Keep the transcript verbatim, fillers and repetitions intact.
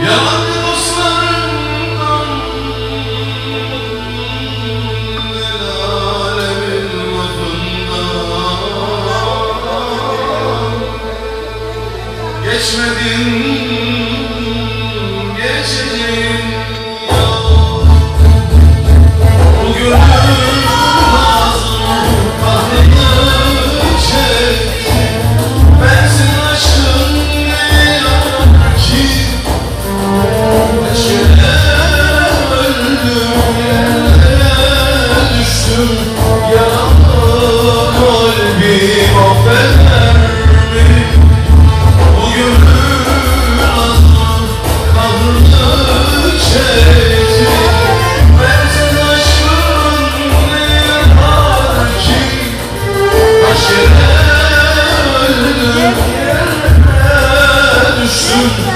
Yalancı dostlarımdan el alemin lafından geçmedin, geçeceğin ya. Bu gönül lazım kahrını çekti. Ben senin aşkın ne yarar ki? Kaç kere öldüm, yerlere düştüm. Yaralı kalbim affeder mi? Bu gönül lazım kahrını çekti. Ben senin aşkın ne yarar ki? Kaç kere öldüm, yerlere düştüm.